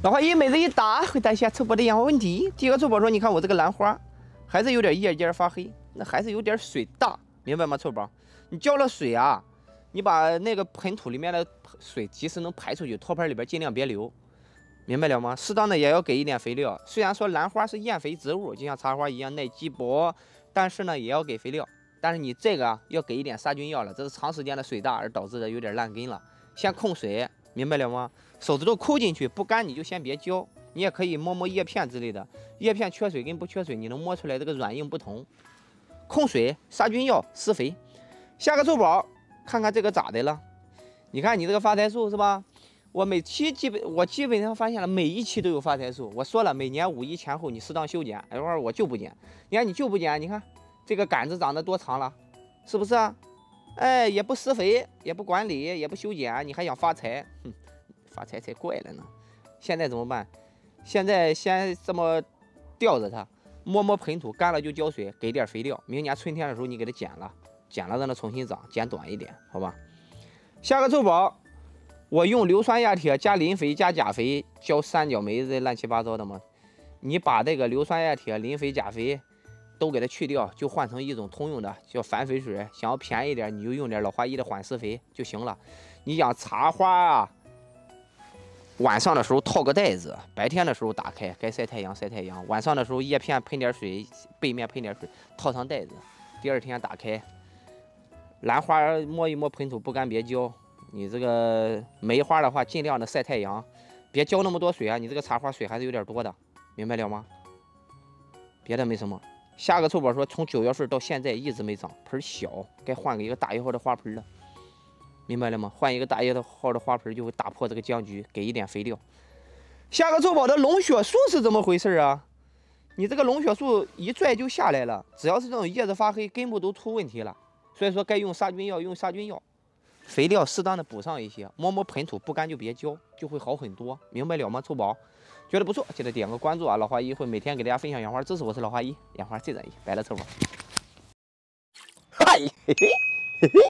老花姨每日一答，回答一下臭宝的养花问题。第一个臭宝说：“你看我这个兰花，还是有点叶尖发黑，那还是有点水大，明白吗？臭宝，你浇了水啊，你把那个盆土里面的水及时能排出去，托盘里边尽量别留，明白了吗？适当的也要给一点肥料。虽然说兰花是厌肥植物，就像茶花一样耐积薄，但是呢也要给肥料。但是你这个啊要给一点杀菌药了，这是长时间的水大而导致的有点烂根了，先控水。” 明白了吗？手指头抠进去，不干你就先别浇，你也可以摸摸叶片之类的，叶片缺水跟不缺水，你能摸出来这个软硬不同。控水、杀菌药、施肥。下个臭宝，看看这个咋的了？你看你这个发财树是吧？我基本上发现了每一期都有发财树。我说了，每年5·1前后你适当修剪，一会儿我就不剪。你看你就不剪，你看这个杆子长得多长了，是不是啊？ 哎，也不施肥，也不管理，也不修剪，你还想发财？哼，发财才怪了呢！现在怎么办？现在先这么吊着它，摸摸盆土，干了就浇水，给点肥料。明年春天的时候你给它剪了，剪了让它重新长，剪短一点，好吧？下个臭宝，我用硫酸亚铁加磷肥加钾肥浇三角梅子乱七八糟的嘛。你把这个硫酸亚铁、磷肥、钾肥 都给它去掉，就换成一种通用的，叫反肥水。想要便宜点，你就用点老花姨的缓释肥就行了。你养茶花啊，晚上的时候套个袋子，白天的时候打开，该晒太阳晒太阳。晚上的时候叶片喷点水，背面喷点水，套上袋子。第二天打开，兰花摸一摸盆土，不干别浇。你这个梅花的话，尽量的晒太阳，别浇那么多水啊。你这个茶花水还是有点多的，明白了吗？别的没什么。 下个臭宝说，从9月份到现在一直没长，盆小，该换个一个大1号的花盆了，明白了吗？换一个大1号的花盆就会打破这个僵局，给一点肥料。下个臭宝的龙血树是怎么回事啊？你这个龙血树一拽就下来了，只要是这种叶子发黑，根部都出问题了，所以说该用杀菌药用杀菌药，肥料适当的补上一些，摸摸盆土，不干就别浇，就会好很多，明白了吗？臭宝。 觉得不错，记得点个关注啊！老花姨会每天给大家分享养花知识，我是老花姨，养花最专业，拜了臭宝。嗨，嘿嘿嘿嘿。